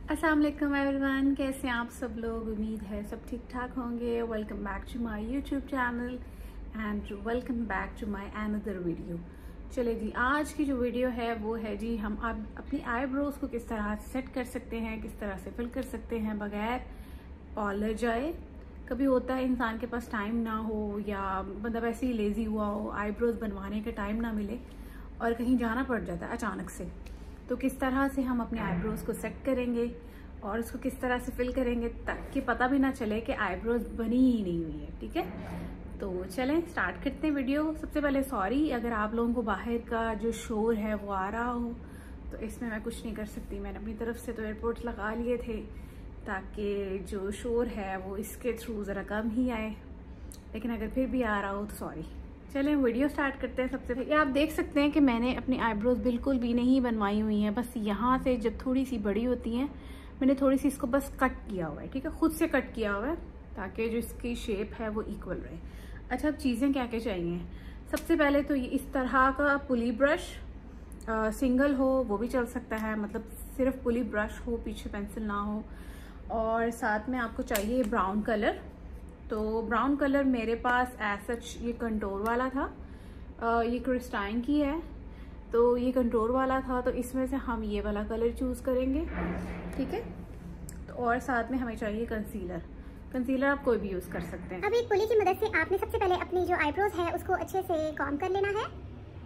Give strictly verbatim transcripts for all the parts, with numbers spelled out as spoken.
अस्सलाम वालेकुम एवरीवन, कैसे हैं आप सब लोग। उम्मीद है सब ठीक ठाक होंगे। Welcome back to my YouTube channel and welcome back to my another video. चले जी, आज की जो वीडियो है वो है जी हम अब अपनी आईब्रोज को किस तरह सेट कर सकते हैं, किस तरह से फिल कर सकते हैं बगैर पार्लर जाए। कभी होता है इंसान के पास टाइम ना हो या मतलब ऐसे ही लेजी हुआ हो, आईब्रोज बनवाने का टाइम ना मिले और कहीं जाना पड़ जाता है अचानक से, तो किस तरह से हम अपने आईब्रोज को सेट करेंगे और उसको किस तरह से फिल करेंगे ताकि पता भी ना चले कि आईब्रोज बनी ही नहीं हुई है। ठीक है, तो चलें स्टार्ट करते हैं वीडियो। सबसे पहले सॉरी अगर आप लोगों को बाहर का जो शोर है वो आ रहा हो, तो इसमें मैं कुछ नहीं कर सकती। मैंने अपनी तरफ से तो एयरपोर्ट्स लगा लिए थे ताकि जो शोर है वो इसके थ्रू ज़रा कम ही आए, लेकिन अगर फिर भी आ रहा हो तो सॉरी। चलें वीडियो स्टार्ट करते हैं। सबसे पहले आप देख सकते हैं कि मैंने अपनी आईब्रोज बिल्कुल भी नहीं बनवाई हुई हैं, बस यहाँ से जब थोड़ी सी बड़ी होती हैं मैंने थोड़ी सी इसको बस कट किया हुआ है। ठीक है, खुद से कट किया हुआ है ताकि जो इसकी शेप है वो इक्वल रहे। अच्छा, अब चीज़ें क्या क्या चाहिए। सबसे पहले तो ये इस तरह का पुली ब्रश, आ, सिंगल हो वो भी चल सकता है, मतलब सिर्फ पुली ब्रश हो, पीछे पेंसिल ना हो। और साथ में आपको चाहिए ब्राउन कलर। तो ब्राउन कलर मेरे पास एसच ये कंटोर वाला था, आ, ये क्रिस्टाइन की है, तो ये कंटोर वाला था, तो इसमें से हम ये वाला कलर चूज़ करेंगे। ठीक है, तो और साथ में हमें चाहिए कंसीलर। कंसीलर आप कोई भी यूज़ कर सकते हैं। अब एक पुली की मदद से आपने सबसे पहले अपनी जो आईब्रोज है उसको अच्छे से कॉम्ब कर लेना है।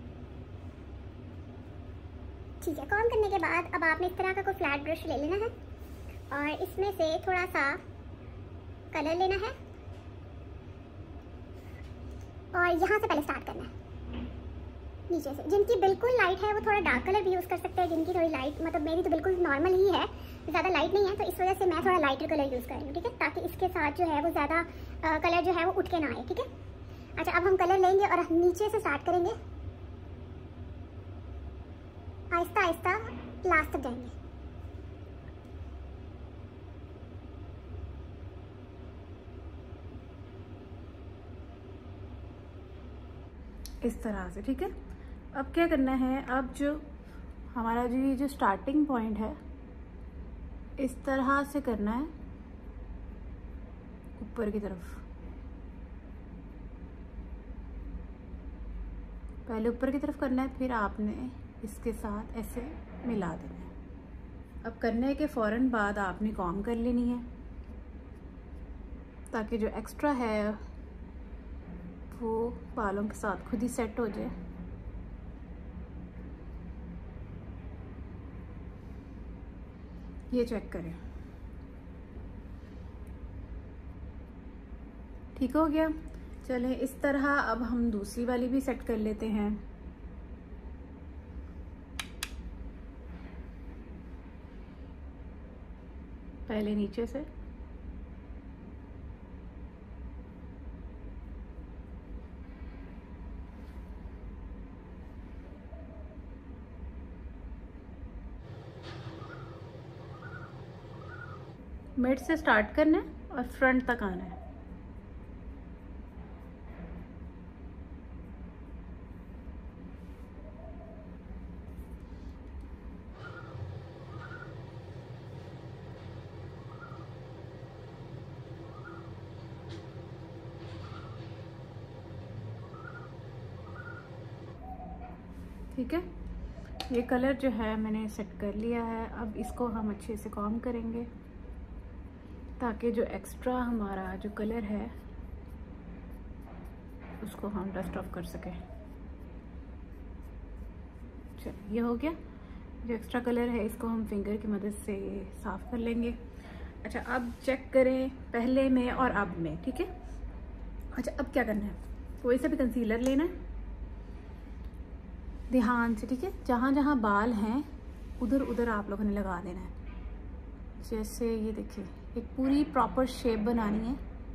ठीक है, कॉम्ब करने के बाद अब आपने इस तरह का कोई फ्लैट ब्रश ले लेना है और इसमें से थोड़ा सा कलर लेना है और यहाँ से पहले स्टार्ट करना है नीचे से। जिनकी बिल्कुल लाइट है वो थोड़ा डार्क कलर भी यूज़ कर सकते हैं, जिनकी थोड़ी लाइट, मतलब मेरी तो बिल्कुल नॉर्मल ही है, ज़्यादा लाइट नहीं है, तो इस वजह से मैं थोड़ा लाइटर कलर यूज़ करूँगी। ठीक है, ताकि इसके साथ जो है वो ज़्यादा कलर जो है वो उठ के ना आए। ठीक है, अच्छा अब हम कलर लेंगे और नीचे से स्टार्ट करेंगे, आहिस्ता आहिस्ता लास्ट तक जाएंगे। इस तरह से। ठीक है, अब क्या करना है, अब जो हमारा जो ये जो स्टार्टिंग पॉइंट है इस तरह से करना है ऊपर की तरफ। पहले ऊपर की तरफ करना है, फिर आपने इसके साथ ऐसे मिला देना है। अब करने के फौरन बाद आपने कॉम्ब कर लेनी है ताकि जो एक्स्ट्रा है वो बालों के साथ खुद ही सेट हो जाए। ये चेक करें, ठीक हो गया। चलें इस तरह अब हम दूसरी वाली भी सेट कर लेते हैं। पहले नीचे से, मिड से स्टार्ट करना है और फ्रंट तक आना है। ठीक है, ये कलर जो है मैंने सेट कर लिया है। अब इसको हम अच्छे से कॉम्ब करेंगे ताकि जो एक्स्ट्रा हमारा जो कलर है उसको हम डस्ट ऑफ कर सकें। चलिए ये हो गया। जो एक्स्ट्रा कलर है इसको हम फिंगर की मदद से साफ कर लेंगे। अच्छा, अब चेक करें पहले में और अब में। ठीक है, अच्छा अब क्या करना है, कोई सा भी कंसीलर लेना है ध्यान से। ठीक है, जहाँ जहाँ बाल हैं उधर उधर आप लोगों ने लगा देना है। जैसे ये देखिए, एक पूरी प्रॉपर शेप बनानी है।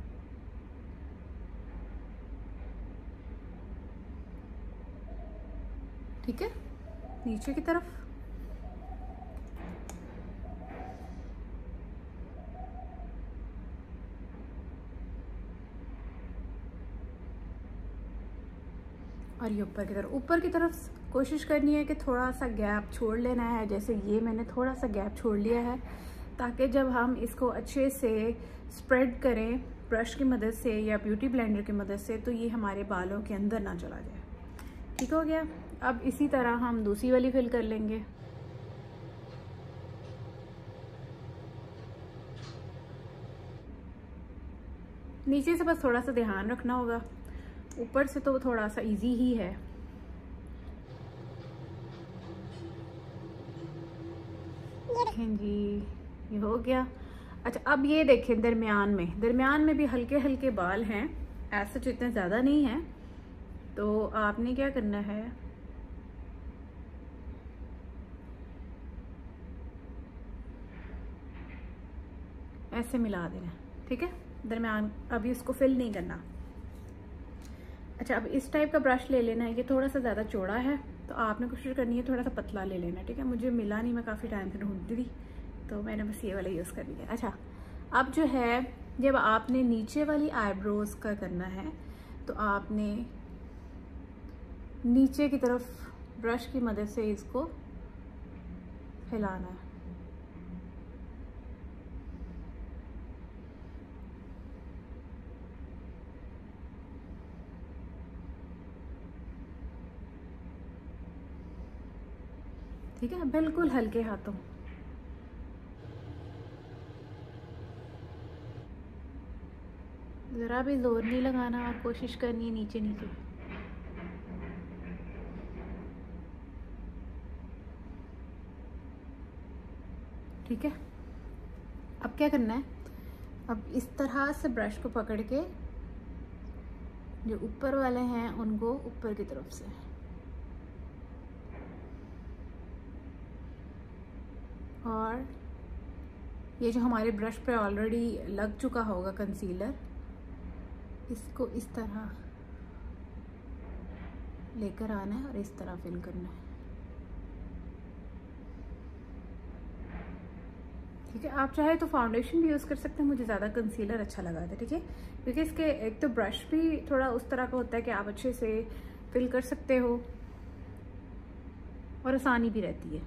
ठीक है, नीचे की तरफ और ये ऊपर की तरफ। ऊपर की तरफ कोशिश करनी है कि थोड़ा सा गैप छोड़ लेना है। जैसे ये मैंने थोड़ा सा गैप छोड़ लिया है ताकि जब हम इसको अच्छे से स्प्रेड करें ब्रश की मदद से या ब्यूटी ब्लेंडर की मदद से तो ये हमारे बालों के अंदर ना चला जाए। ठीक हो गया। अब इसी तरह हम दूसरी वाली फिल कर लेंगे। नीचे से बस थोड़ा सा ध्यान रखना होगा, ऊपर से तो थोड़ा सा इजी ही है। देखें जी, ये हो गया। अच्छा, अब ये देखें दरमियान में दरमियान में भी हल्के हल्के बाल हैं, ऐसा इतने ज़्यादा नहीं है। तो आपने क्या करना है, ऐसे मिला देना। ठीक है, दरमियान अभी इसको फिल नहीं करना। अच्छा, अब इस टाइप का ब्रश ले लेना है। ये थोड़ा सा ज़्यादा चौड़ा है तो आपने कोशिश करनी है थोड़ा सा पतला ले लेना। ठीक है, मुझे मिला नहीं, मैं काफ़ी टाइम से ढूंढती थी तो मैंने बस ये वाला यूज़ कर लिया। अच्छा, अब जो है जब आपने नीचे वाली आईब्रोज का करना है तो आपने नीचे की तरफ ब्रश की मदद से इसको फैलाना है। ठीक है, बिल्कुल हल्के हाथों। ज़रा भी जोर नहीं लगाना और कोशिश करनी है नीचे नीचे। ठीक है, अब क्या करना है, अब इस तरह से ब्रश को पकड़ के जो ऊपर वाले हैं उनको ऊपर की तरफ से, और ये जो हमारे ब्रश पे ऑलरेडी लग चुका होगा कंसीलर, इसको इस तरह लेकर आना है और इस तरह फिल करना है। ठीक है, आप चाहे तो फाउंडेशन भी यूज़ कर सकते हैं, मुझे ज़्यादा कंसीलर अच्छा लगा था। ठीक है, क्योंकि इसके एक तो ब्रश भी थोड़ा उस तरह का होता है कि आप अच्छे से फिल कर सकते हो और आसानी भी रहती है।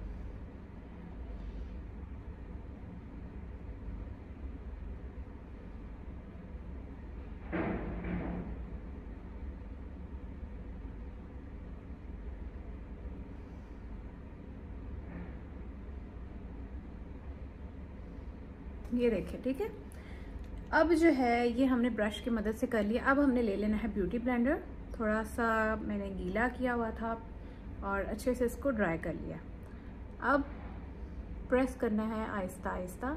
ये देखिए। ठीक है, अब जो है ये हमने ब्रश की मदद से कर लिया। अब हमने ले लेना है ब्यूटी ब्लेंडर, थोड़ा सा मैंने गीला किया हुआ था और अच्छे से इसको ड्राई कर लिया। अब प्रेस करना है आहिस्ता आहिस्ता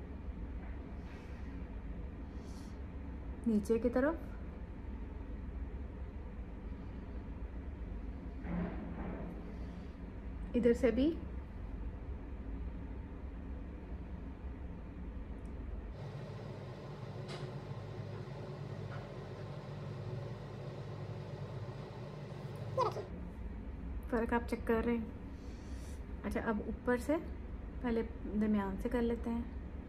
नीचे की तरफ, इधर से भी फर्क आप चेक कर रहे हैं। अच्छा, अब ऊपर से पहले दरमियान से कर लेते हैं।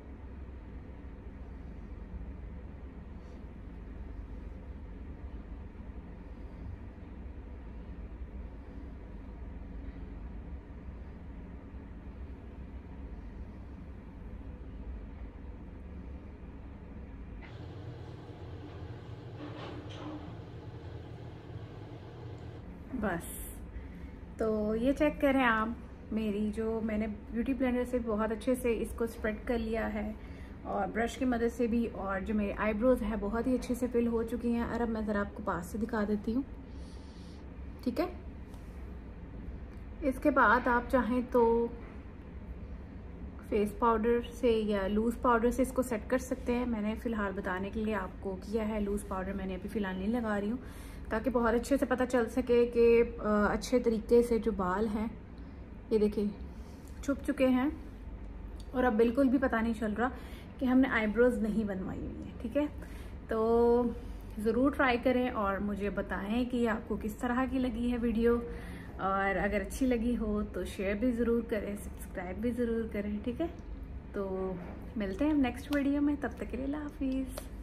बस, तो ये चेक करें आप, मेरी जो मैंने ब्यूटी ब्लेंडर से बहुत अच्छे से इसको स्प्रेड कर लिया है और ब्रश की मदद से भी, और जो मेरे आईब्रोज है बहुत ही अच्छे से फिल हो चुकी हैं। और अब मैं ज़रा आपको पास से दिखा देती हूँ। ठीक है, इसके बाद आप चाहें तो फेस पाउडर से या लूज़ पाउडर से इसको सेट कर सकते हैं। मैंने फ़िलहाल बताने के लिए आपको किया है लूज़ पाउडर, मैंने अभी फ़िलहाल नहीं लगा रही हूँ, ताकि बहुत अच्छे से पता चल सके कि अच्छे तरीके से जो बाल हैं ये देखिए छुप चुके हैं और अब बिल्कुल भी पता नहीं चल रहा कि हमने आईब्रोज नहीं बनवाई हुई है। ठीक है, तो ज़रूर ट्राई करें और मुझे बताएं कि आपको किस तरह की लगी है वीडियो, और अगर अच्छी लगी हो तो शेयर भी ज़रूर करें, सब्सक्राइब भी ज़रूर करें। ठीक है, तो मिलते हैं नेक्स्ट वीडियो में, तब तक के लिए अल्लाह हाफिज़।